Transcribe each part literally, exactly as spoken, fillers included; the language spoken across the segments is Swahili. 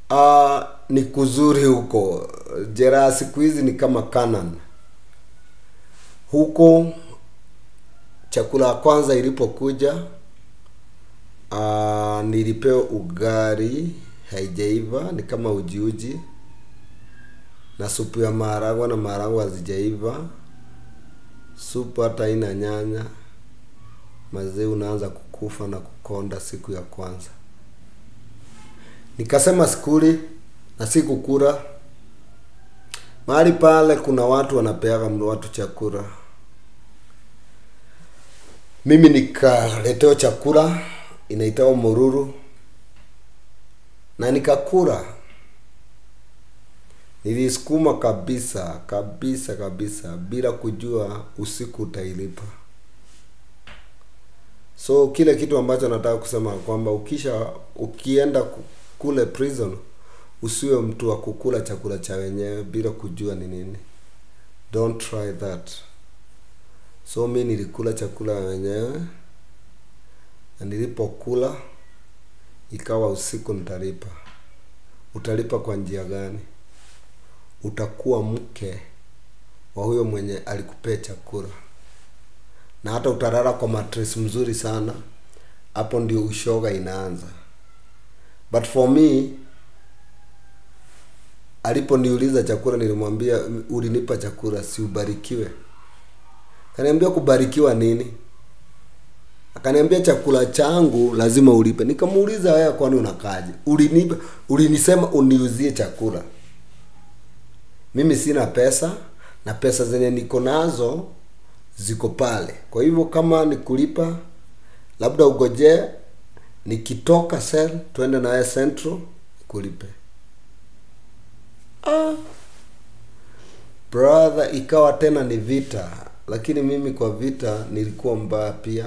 Ah, ni kuzuri huko. Jera siku hizi ni kama Canaan. Huko chakula ya kwanza ilipokuja, ah, nilipewa ugali haijaiva, ni kama uji uji, na supu ya maharagwe na maharagwe hazijaiva. Supu hata haina nyanya. Mazee unaanza kukufa na kukonda siku ya kwanza. Nikasema sikuli na sikukula. Mahali pale kuna watu wanapeaga watu chakula. Mimi nikaletewa chakula inaitwa mururu na nikakula. Nilisukuma kabisa, kabisa, kabisa bila kujua usiku utailipa. So kile kitu ambacho nataka kusema kwamba ukisha ukienda kule prison usiwe mtu wa kukula chakula cha wenyewe bila kujua ni nini. Don't try that. So mimi nilikula chakula wenyewe, na nilipokula ikawa usiku nitalipa. Utalipa kwa njia gani? Utakuwa mke wa huyo mwenye alikupea chakula. Na hata utalala kwa mattress mzuri sana. Hapo ndio ushoga inaanza. But for me, aliponiuliza chakula nilimwambia ulinipa chakula si ubarikiwe. Akaniambia kubarikiwa nini? Akaniambia chakula changu lazima ulipe. Nikamuuliza wewe kwani unakaje? Ulinipa ulinisema uniuzie chakula. Mimi sina pesa na pesa zenye niko nazo ziko pale. Kwa hivyo kama nikulipa labda ugoje nikitoka cell twende na wewe Central kulipe. Ah. Brother, ikawa tena ni vita, lakini mimi kwa vita nilikuwa mbaya pia.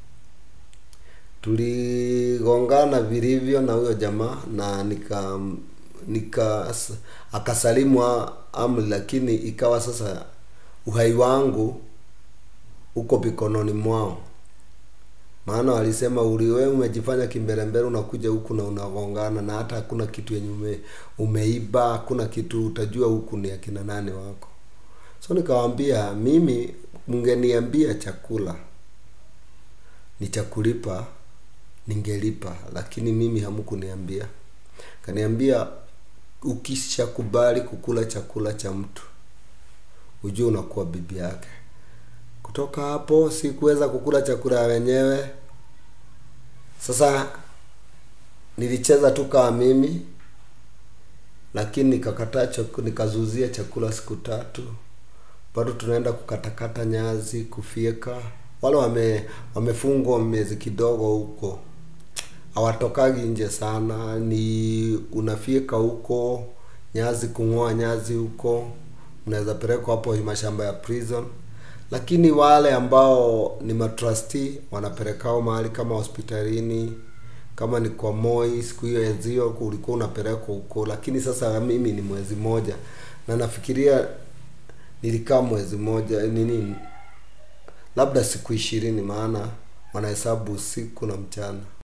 Tuligongana vilivyo na huyo jamaa na nika nika akasalimu amri, lakini ikawa sasa uhai wangu uko mikononi mwao. Maana walisema uli wewe umejifanya kimbelembele unakuja huku na unagongana na hata hakuna kitu yenye ume, umeiba, hakuna kitu utajua huku ni akina nani wako. So nikawaambia mimi mngeniambia chakula ni chakulipa ningelipa, lakini mimi hamkuniambia. Kaniambia ukishakubali kukula chakula cha mtu ujue unakuwa bibi yake. Kutoka hapo sikuweza kukula chakula wenyewe. Sasa nilicheza tu kama mimi, lakini nikakataa chakula, nikazuzia chakula siku tatu. Bado tunaenda kukatakata nyazi, kufieka. Wale wame wamefungwa miezi kidogo huko. Hawatokagi nje sana, ni unafieka huko, nyazi kungoa nyazi huko. Unaweza pelekwa hapo mashamba ya prison. Lakini wale ambao ni matrustee wanapelekao mahali kama hospitalini, kama ni kwa Moi siku hiyo enzio ulikuwa unapelekwa huko. Lakini sasa mimi ni mwezi moja na nafikiria nilikaa mwezi moja nini labda siku ishirini, maana wanahesabu usiku na mchana.